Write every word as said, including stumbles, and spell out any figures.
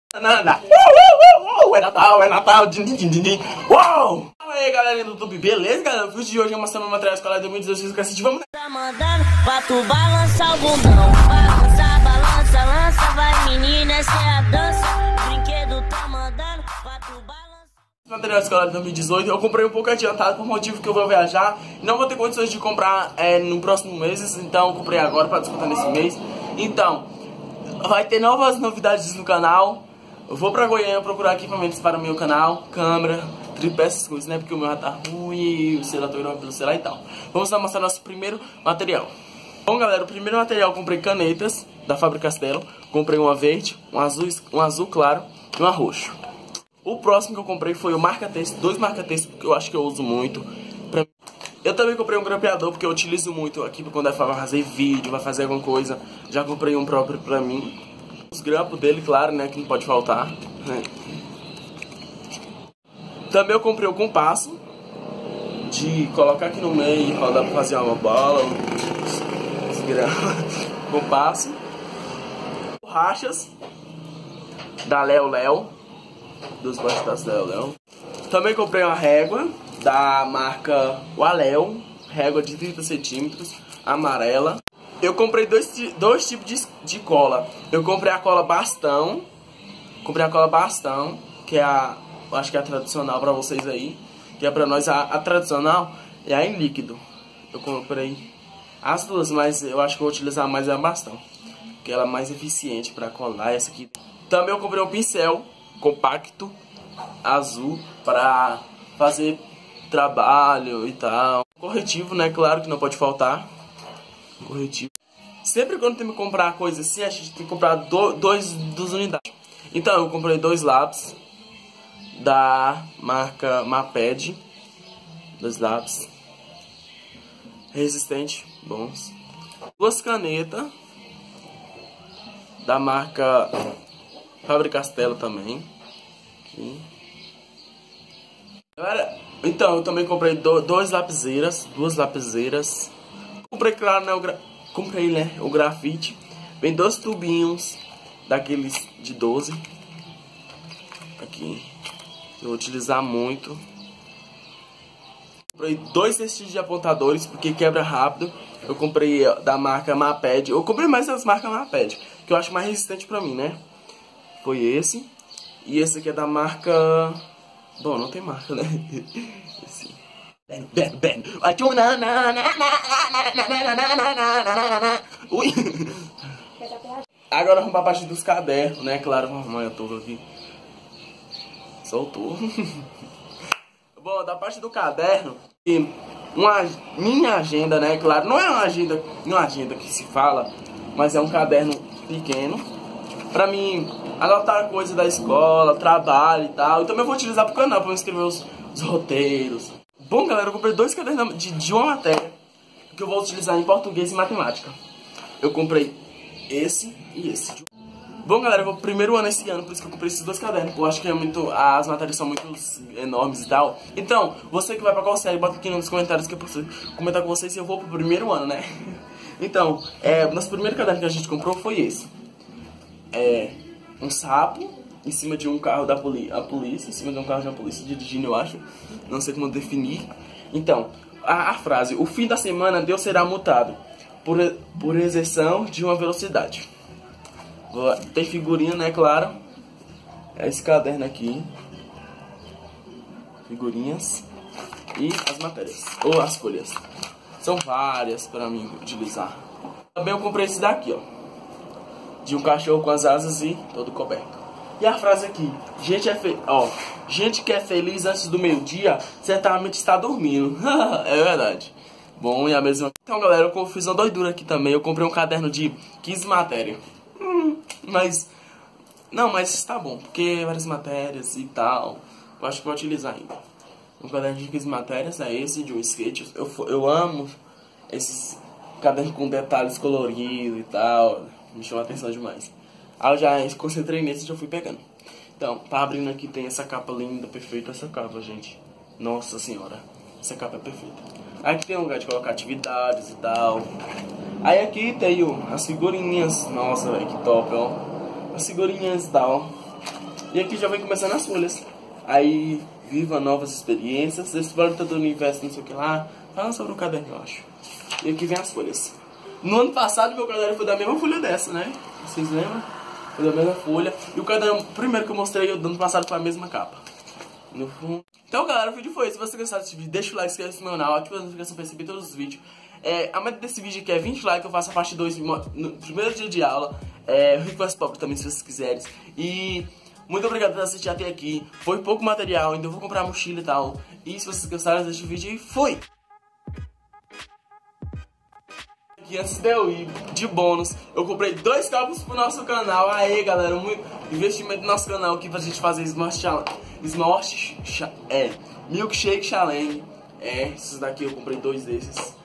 Nada. Uh, uh, uh, uh, é Natal, é Natal. Din, din, din, din. Uou! Fala aí, galera do YouTube, beleza, galera? O vídeo de hoje é mostrando o material escolar de dois mil e dezoito que assistir. Vamos. Tá mandando pra tu balançar o bundão. Balança, balança, lança, vai menina, essa é a dança. O brinquedo tá mandando pra tu balançar. Material escolar de dois mil e dezoito, eu comprei um pouco adiantado por motivo que eu vou viajar. Não vou ter condições de comprar é, no próximo mês, então eu comprei agora para descontar nesse mês. Então, vai ter novas novidades no canal. Eu vou pra Goiânia procurar equipamentos para o meu canal, câmera, tripé, essas coisas, né? Porque o meu já tá ruim, o celular tá gravando pelo celular e tal. Vamos lá mostrar nosso primeiro material. Bom, galera, o primeiro material eu comprei canetas da Faber-Castell. Comprei uma verde, um azul, um azul claro e uma roxo. O próximo que eu comprei foi o marca-texto, dois marca-textos que eu acho que eu uso muito. Pra... Eu também comprei um grampeador porque eu utilizo muito aqui quando é pra fazer vídeo, vai fazer alguma coisa. Já comprei um próprio pra mim. Os grampos dele, claro, né, que não pode faltar, né? Também eu comprei o compasso de colocar aqui no meio e rodar pra fazer uma bola. Os grampos. Compasso. Borrachas da Léo Léo. Dos bastas da Léo Léo. Também comprei uma régua da marca Waléu. Régua de trinta centímetros, amarela. Eu comprei dois, dois tipos de, de cola. Eu comprei a cola bastão. Comprei a cola bastão, que é a, acho que é a tradicional pra vocês aí. Que é pra nós a, a tradicional é a em líquido. Eu comprei as duas, mas eu acho que eu vou utilizar mais a bastão, que ela é mais eficiente pra colar essa aqui. Também eu comprei um pincel compacto azul pra fazer trabalho e tal. Corretivo, né? Claro que não pode faltar. Corretivo. Sempre quando tem que comprar coisa assim, a gente tem que comprar do, dois dos unidades. Então eu comprei dois lápis da marca Maped. Dois lápis resistente, bons. Duas canetas da marca Faber-Castell também. Aqui. Galera, então eu também comprei do, dois lapiseiras, duas lapiseiras. Comprei, claro, né, o gra... comprei, né, o grafite. Vem dois tubinhos daqueles de doze. Aqui. Eu vou utilizar muito. Comprei dois cestinhos de apontadores, porque quebra rápido. Eu comprei da marca Maped. Eu comprei mais das marcas Maped, que eu acho mais resistente pra mim, né? Foi esse. E esse aqui é da marca... Bom, não tem marca, né? Esse. Ben, ben, ben. Ui. Agora vamos pra parte dos cadernos, né? Claro, vamos arrumar tudo aqui. Soltou. Bom, da parte do caderno, uma minha agenda, né? Claro, não é uma agenda, não é uma agenda que se fala, mas é um caderno pequeno pra mim anotar coisas da escola, trabalho e tal. E também eu vou utilizar pro canal pra eu escrever os, os roteiros. Bom, galera, eu comprei dois cadernos de, de uma matéria que eu vou utilizar em português e matemática. Eu comprei esse e esse. Bom, galera, eu vou pro primeiro ano esse ano, por isso que eu comprei esses dois cadernos. Eu acho que é muito, as matérias são muito enormes e tal. Então, você que vai pra qual série, bota aqui nos comentários que eu posso comentar com vocês se eu vou pro primeiro ano, né? Então, é, nosso primeiro caderno que a gente comprou foi esse. É um sapo em cima de um carro da poli a polícia, em cima de um carro de uma polícia dirigindo, eu acho. Não sei como definir. Então, a, a frase: o fim da semana Deus será multado por, por exceção de uma velocidade. Tem figurinha, né, claro. É esse caderno aqui. Figurinhas. E as matérias, ou as folhas. São várias para mim utilizar. Também eu comprei esse daqui, ó, de um cachorro com as asas e todo coberto. E a frase aqui: gente, é fe... ó, gente que é feliz antes do meio-dia certamente está dormindo. É verdade. Bom, e a mesma... Então, galera, eu fiz uma doidura aqui também. Eu comprei um caderno de quinze matérias. Hum, mas... Não, mas está bom, porque várias matérias e tal. Eu acho que vou utilizar ainda. Um caderno de quinze matérias é esse, de um skate. Eu, eu amo esses cadernos com detalhes coloridos e tal. Me chamou a atenção demais. Aí eu já concentrei nesse e já fui pegando. Então, tá abrindo aqui, tem essa capa linda, perfeita essa capa, gente. Nossa senhora, essa capa é perfeita. Aqui tem um lugar de colocar atividades e tal. Aí aqui tem o, as figurinhas. Nossa, velho, que top, ó. As figurinhas e tal. E aqui já vem começando as folhas. Aí, viva novas experiências. Explore do universo, não sei o que lá. Fala sobre um caderno, eu acho. E aqui vem as folhas. No ano passado, meu caderno foi da mesma folha dessa, né? Vocês lembram? Foi da mesma folha. E o caderno, primeiro que eu mostrei, do ano passado foi a mesma capa. No fundo. Então, galera, o vídeo foi esse. Se você gostar desse vídeo, deixa o like, se inscreve no meu canal, ativa a notificação para receber todos os vídeos. É, a meta desse vídeo aqui é vinte likes, eu faço a parte dois no primeiro dia de aula. É, Request Pop também, se vocês quiserem. E muito obrigado por assistir até aqui. Foi pouco material, ainda vou comprar mochila e tal. E se vocês gostaram desse vídeo, fui! E antes de eu ir, de bônus, eu comprei dois copos pro nosso canal. Aê, galera, muito investimento no nosso canal aqui pra gente fazer Smart Challenge. Smart, é, Milkshake Challenge. É, esses daqui eu comprei dois desses.